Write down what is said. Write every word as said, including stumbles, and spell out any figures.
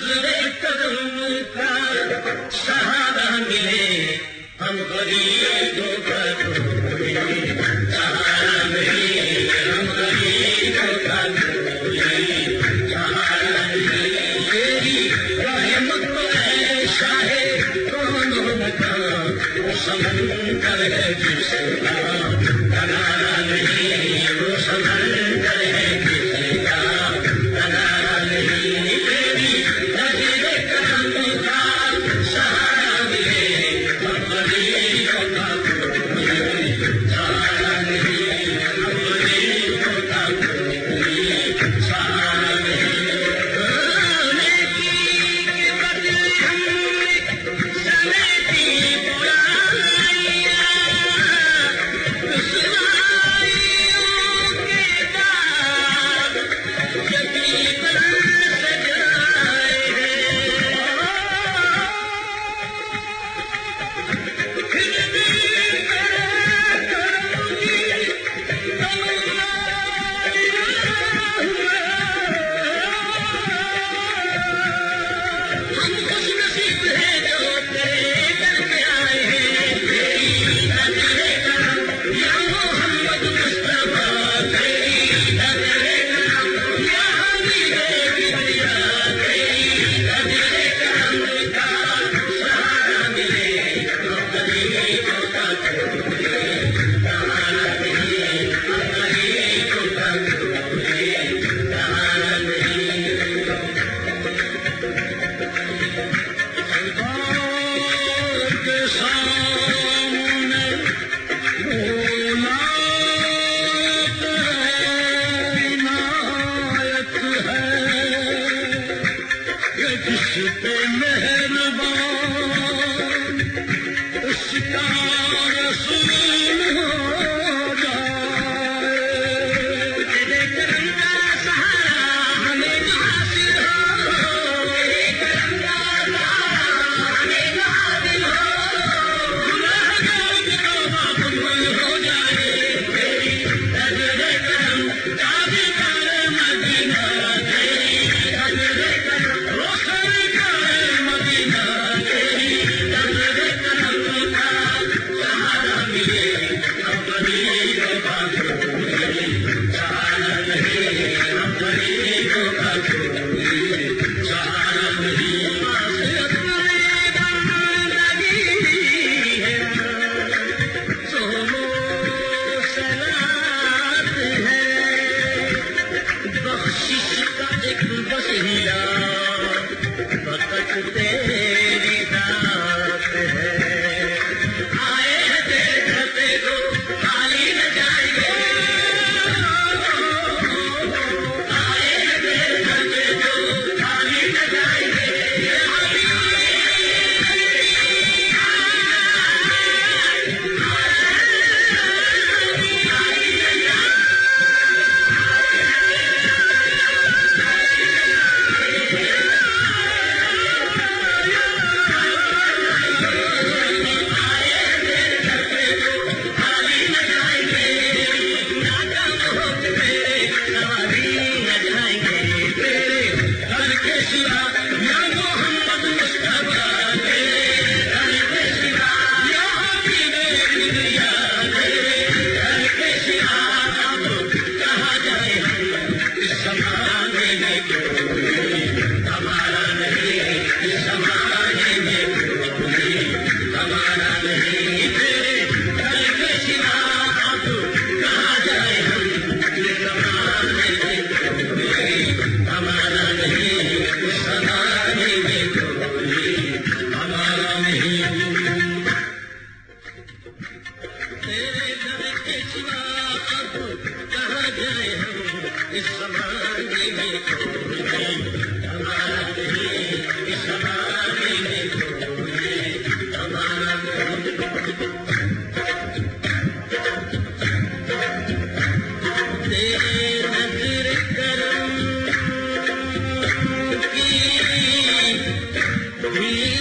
نظر کرم کا سہارا ملے ہم غریبوں کا کوئی سہارا نہیں، ہم غریبوں کا کوئی سہارا نہیں، تیری رحمت ہے شاہ کون مکان، وہ سمندر ہے جس کا کنارہ نہیں، وہ سمندر ہے جس کا کنارہ نہیں، تیری نظر کرم کا سہارا ملے ہم غریبوں کا کوئی سہارا نہیں، ہم غریبوں کا کوئی سہارا نہیں۔ نیکی کے بدلے ہم نے سمیٹی برائیاں، رسوائیوں کے بعد جبھی پر سجائے ہیں، پھر بھی کرا کروں گی ہم خوش نصیب ہیں جو تیرے در پہ آئے ہیں، تیری نظر کرم یا محمد مصطفیٰ، تیری نظر کرم یا حبیب کبریا، تیری نظر کرم کا سہارا ملے ہم غریبوں کا کوئی سہارا نہیں، ہم غریبوں کا کوئی سہارا نہیں۔ خدا کے سامنے مولا عنایت ہے، کہ جس پہ مہربان اس کا رسول ہو جائے، تیرے کرم کا سہارا ہمیں حاصل ہو، تیرے کرم کا سہارا ہمیں حاصل ہو، گناہگار کی توبہ قبول ہو جائے، تیری نظر کرم تابعدار مدینہ، تیری نظر کرم روشن کر مدینہ، تیری نظر کرم کا سہارا ملے ہم غریبوں کا کوئی سہارا نہیں، ہم غریبوں کا کوئی سہارا نہیں۔ معصیت میں بندگی ہے، صوم و صلات ہے، بخشش کا ایک وسیلہ فقط تیری ذات ہے، آئے ہیں تیرے گھر پہ تو خالی نہ جائیں گے، آئے ہیں تیرے گھر پہ تو خالی نہ جائیں گے، یہ اس زمانے میں کوئی ہمارا نہیں، اس زمانے میں کوئی ہمارا نہیں۔ تیرے نظر کرم کی